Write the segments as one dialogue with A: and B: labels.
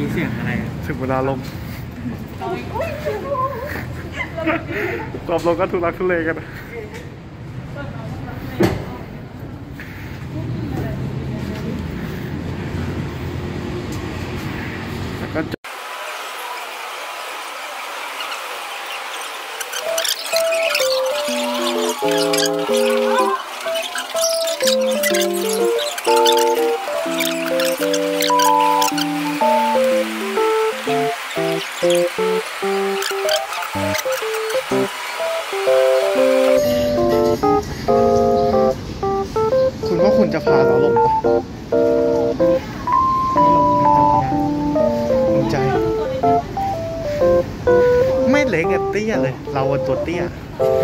A: เสียงอะไร
B: ถึงเวลาลงตอบลงก็ทุลักทุเลกันแล้วก็คุณว่าคุณจะพาเราลงปะลงใจไม่เล็กอะเตี้ยเลยเราตัวเตี้ย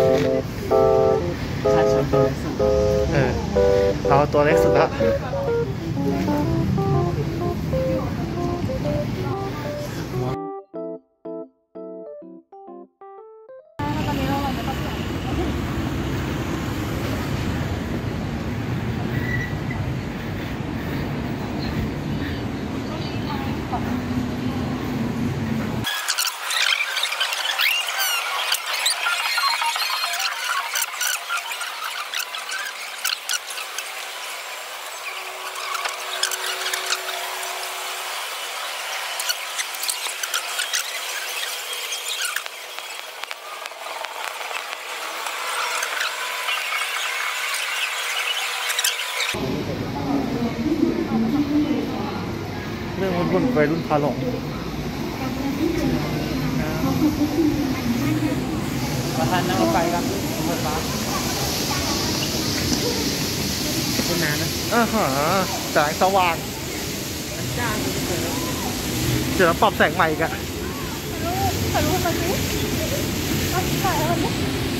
A: ใช่ฉันตัวเล็กสุด
B: เราตัวเล็กสุดละเรื่องรุ่นวัยรุ่นพาหลง
A: ประธานนั่งรถไฟครับรถบัสคุณน้านะ
B: แสงสว่างเดี๋ยวปรับแสงใหม่กัน
C: ถ่ายรูปมาสิถ่ายแล้วมัน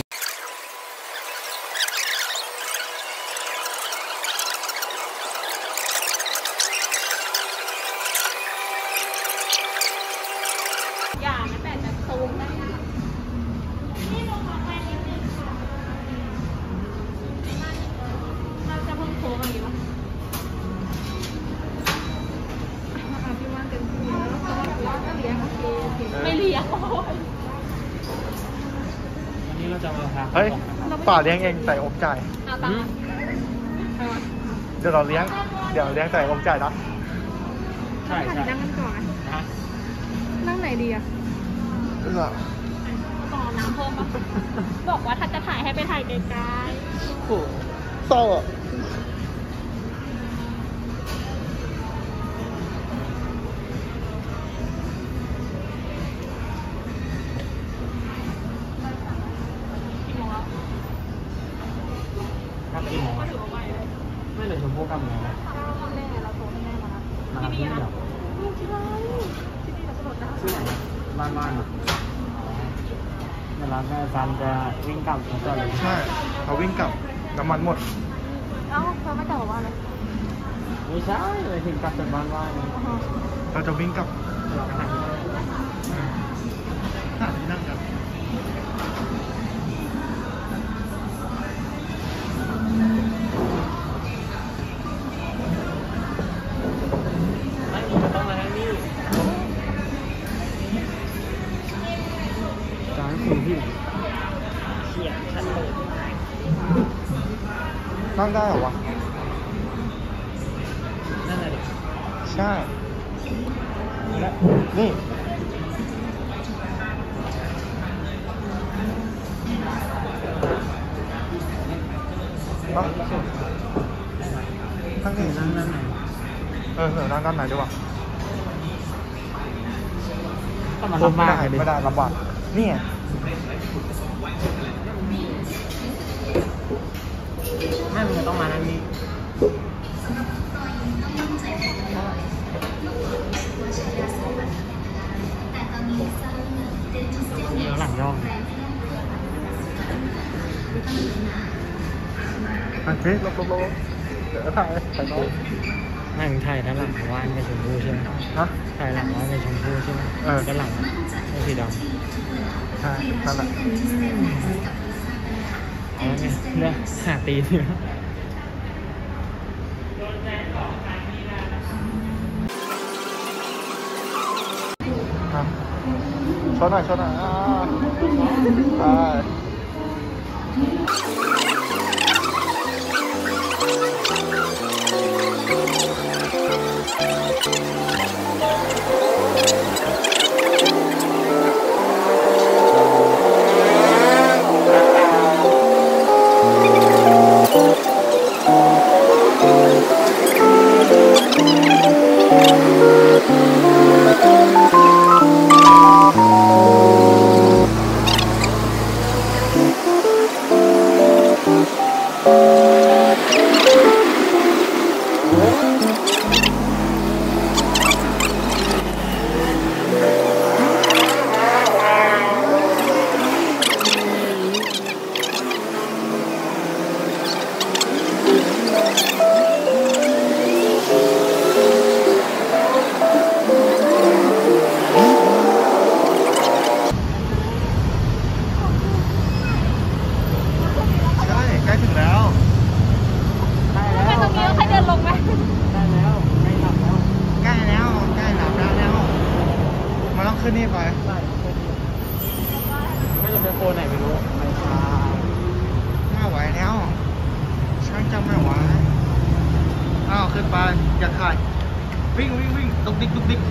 C: ไม่เลี้ยง
A: วันนี้เราจะมาพา
B: เฮ้ยป่าเลี้ยงเองใส่อบจ่ายเดี๋ยวเราเลี้ยงใส่อบจ่ายนะ
A: ใช่
C: นั่งกันก่อนนั่งไหนดีอ่ะต่อน้ำเพิ่มปะบอกว่าถ้าจะถ่ายให้ไปถ่ายไกลๆ
B: โอ้เศร้าอ่ะ
A: กี่โมงไม่เลยชมพู่กลับมาแล้ว
C: แม่เราโทรให้แม่มารับ
A: ที่นี่เหรอ
C: ที่ไรที่นี่เรากระโดดน้ำ
A: ที่ไหนบ้านเหรอเวลาแม่ซันจะวิ่งกลับเขาจะเลย
B: ใช่เขาวิ่งกลับน้ำมันหมด
C: เอ้าเขาไม่กลับว่าเลย
A: ไม่ใช่เลยถึงกลับจากบ้านว่า
B: เราจะวิ่งกลับหาที่นั่งกัน
A: ต้องมาให้นี่จานคุณพี่เขียนชั้นเลย
B: นั่งได้เหรอวะ
A: นั่นแหละดิ
B: ใช่นี่นั่งนี่
A: นั่งไหน
B: นั่งด้านไหนดีวะ
A: ไม่
B: ได้ลำบากนี่
A: แม่มันต้องมานั่งนี้หลังย่อง
B: เฮ้ยลบเดี๋ยวถ่ายน้อง
A: นั่งถ่ายด้านหลังว่านเป็นชมพูใช่ไหมถ่ายหลังว่านเป็นชมพูใช่ไหมด้านหลังเป็นสีดำ
B: ใช่นั่นแหละ
A: อ๋อเนี่ยเรื่องหาตีเนี่ย
B: ช้อนหน่อยช้อนหน่อยไปขึ้นนี่ไปไม่จะเป็นโฟนไหนไม่รู้ไม่ช้าไม่ไหวแล้วช่างจำไม่ไหวอ้าวขึ้นไปอยากถ่ายวิ่งดุกดิก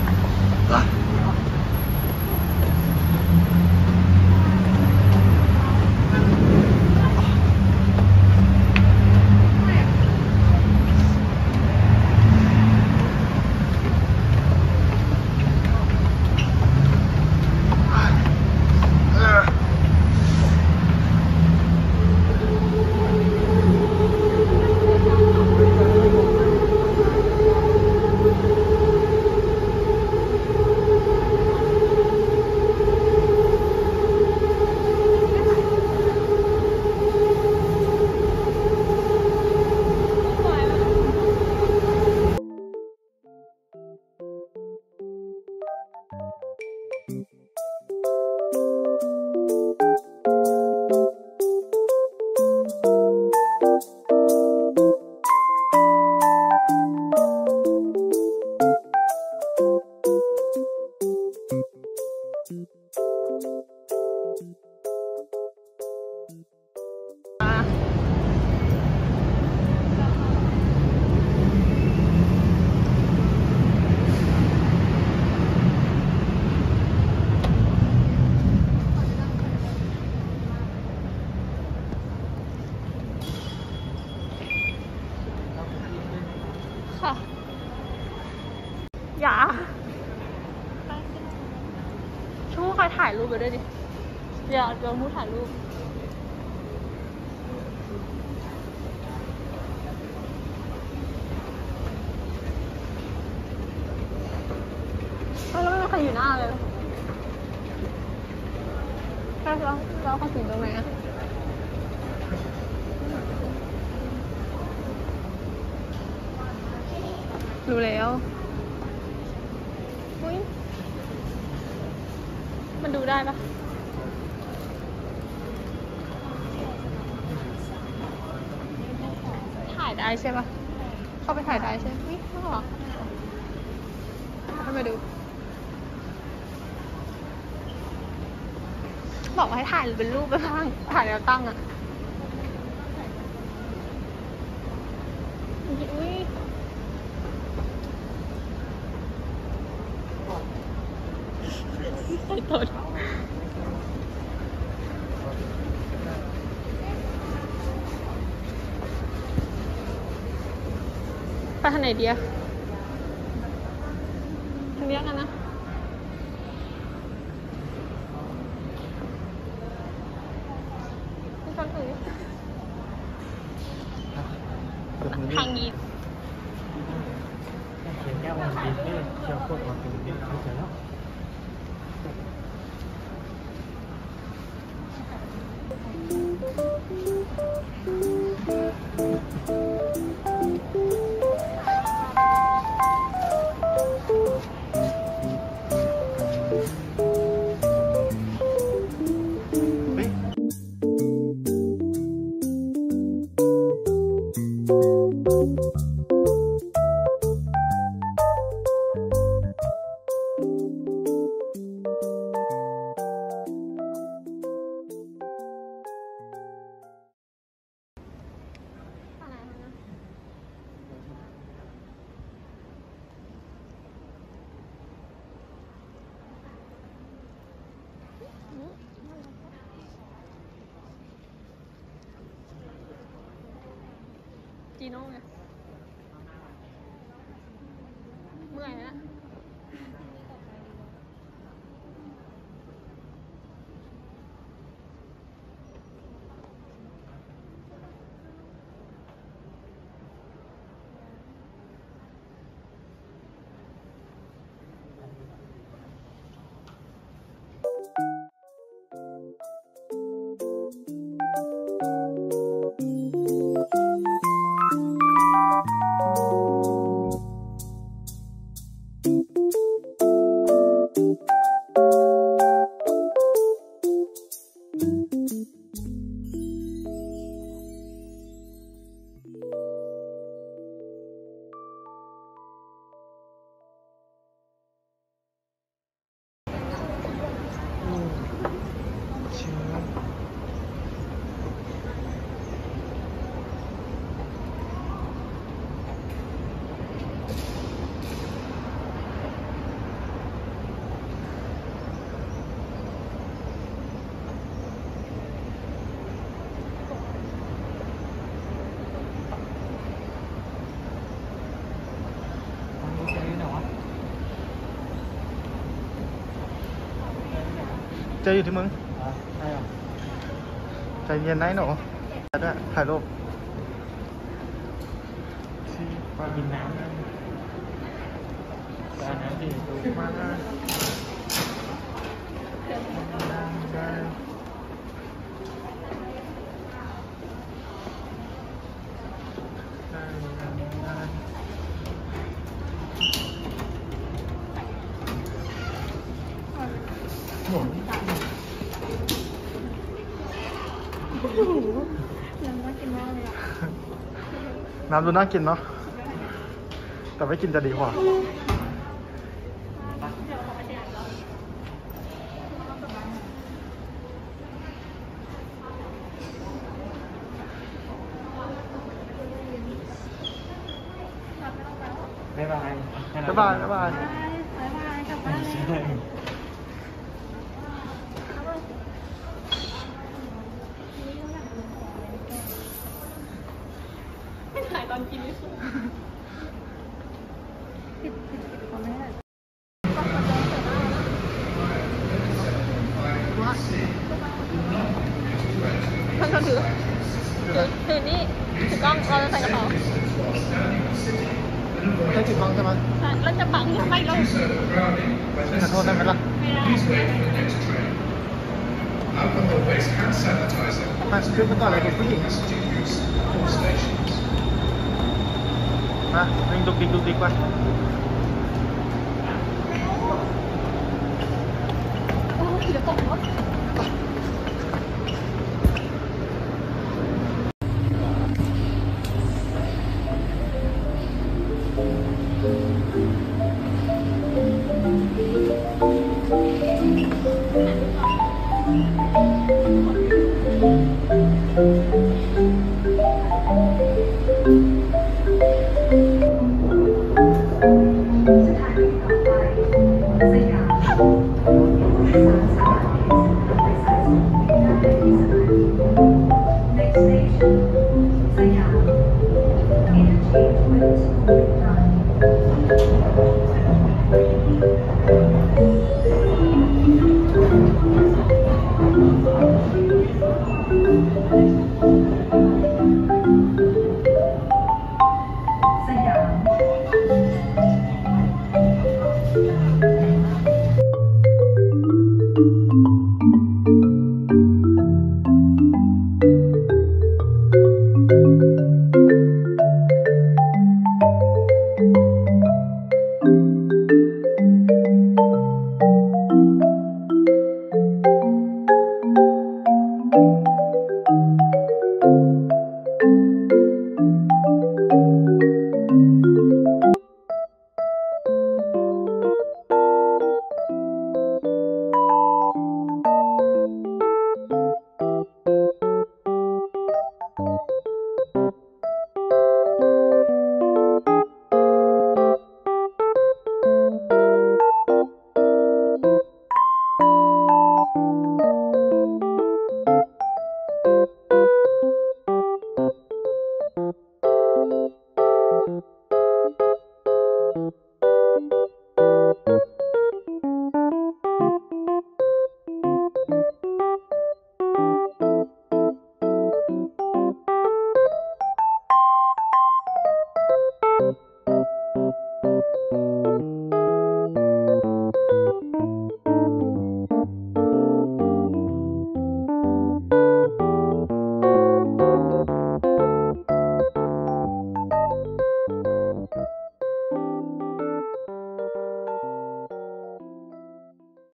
C: ค่ะอย่าชูใครถ่ายรูปไปด้วยดิเดี๋ยวมูถ่ายรูปแล้วไม่มีใครอยู่หน้าเลยแล้วเขาสิงตรงไหนอะรู้แล้วอุ้ยมันดูได้ปะถ่ายได้ใช่ปะเข้าไปถ่ายได้ใช่ไหมนี่ข้างหลังให้มาดูบอกให้ถ่ายเป็นรูปไปบ้างถ่ายแล้วตั้งอ่ะอุ้ยใส่ต้นไปทางไหนดีอะทางนี้กันนะพี่ชนถือทางนี้
A: เขียนแก้ววันดินนี่เชียวโคตรวันดินนี่เขาเจอแล้ว
C: โน่ไงเมื่อยนะ
B: เจออยู่ที่มึง
A: ใช่หรอ
B: ใจเย็นนะหนูด้วยถ่ายรูป
A: กินน้ำนะน้ำดิดู
B: มาได้หมุน
C: ยังน่ากินมากเลยอ่ะ
B: น้ำดูน่ากินเนาะแต่ไม่กินจะดีกว่า
A: บ๊ายบาย
B: บ๊ายบายบ๊ายบาย
C: บ๊ายบายกลับบ้านเลยไม่ถ่ายตอนกินไม่สุดปิดเขาไม่ได้ท่านถือนี่ถือกล้องเราจะใส่กระเป๋า
B: ใช้จิตฟังใช่ไหม
C: เราจะบังทำไมเรา
B: ขอโทษได้ไหมล่ะ
C: ไม่ได้
B: ขึ้นมาก่อนเลยเป็นผู้หญิงมาวิ่งดุกดิกดุกดิกไป
C: โอ้ยเดี๋ยวตกรถ